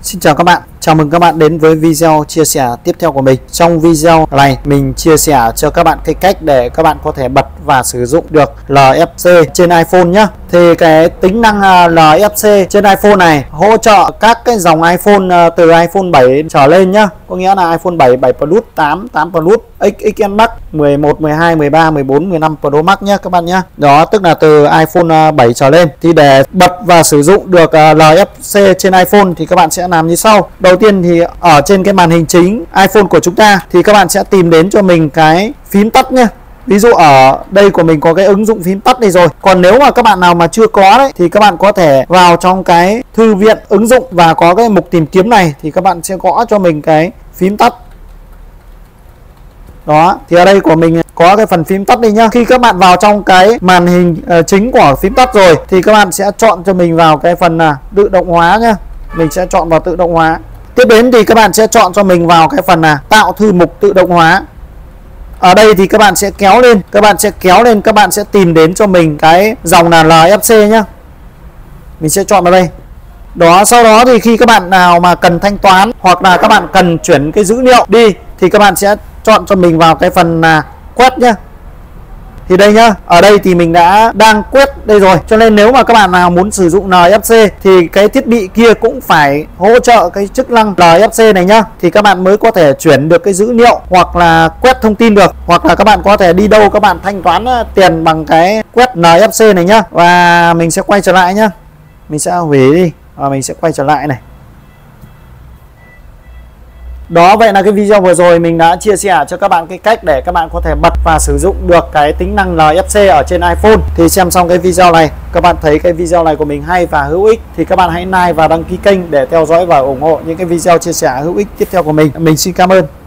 Xin chào các bạn, chào mừng các bạn đến với video chia sẻ tiếp theo của mình. Trong video này mình chia sẻ cho các bạn cái cách để các bạn có thể bật và sử dụng được NFC trên iPhone nhé. Thì cái tính năng NFC trên iPhone này hỗ trợ các cái dòng iPhone từ iPhone 7 trở lên nhá. Có nghĩa là iPhone 7, 7 Plus, 8, 8 Plus, XS Max, 11, 12, 13, 14, 15 Pro Max nhé các bạn nhé. Đó tức là từ iPhone 7 trở lên. Thì để bật và sử dụng được NFC trên iPhone thì các bạn sẽ làm như sau. Đầu tiên thì ở trên cái màn hình chính iPhone của chúng ta thì các bạn sẽ tìm đến cho mình cái phím tắt nhé. Ví dụ ở đây của mình có cái ứng dụng phím tắt này rồi. Còn nếu mà các bạn nào mà chưa có đấy thì các bạn có thể vào trong cái thư viện ứng dụng và có cái mục tìm kiếm này thì các bạn sẽ gõ cho mình cái phím tắt. Đó, thì ở đây của mình có cái phần phím tắt đây nhá. Khi các bạn vào trong cái màn hình chính của phím tắt rồi thì các bạn sẽ chọn cho mình vào cái phần tự động hóa nhá. Mình sẽ chọn vào tự động hóa. Tiếp đến thì các bạn sẽ chọn cho mình vào cái phần tạo thư mục tự động hóa. Ở đây thì các bạn sẽ kéo lên, các bạn sẽ tìm đến cho mình cái dòng là NFC nhá. Mình sẽ chọn vào đây. Đó, sau đó thì khi các bạn nào mà cần thanh toán hoặc là các bạn cần chuyển cái dữ liệu đi thì các bạn sẽ chọn cho mình vào cái phần quét nhá. Thì đây nhá, ở đây thì mình đang quét đây rồi. Cho nên nếu mà các bạn nào muốn sử dụng NFC thì cái thiết bị kia cũng phải hỗ trợ cái chức năng NFC này nhá. Thì các bạn mới có thể chuyển được cái dữ liệu hoặc là quét thông tin được. Hoặc là các bạn có thể đi đâu các bạn thanh toán tiền bằng cái quét NFC này nhá. Và mình sẽ quay trở lại nhá. Mình sẽ hủy đi và mình sẽ quay trở lại này. Đó, vậy là cái video vừa rồi mình đã chia sẻ cho các bạn cái cách để các bạn có thể bật và sử dụng được cái tính năng NFC ở trên iPhone. Thì xem xong cái video này, các bạn thấy cái video này của mình hay và hữu ích thì các bạn hãy like và đăng ký kênh để theo dõi và ủng hộ những cái video chia sẻ hữu ích tiếp theo của mình. Mình xin cảm ơn.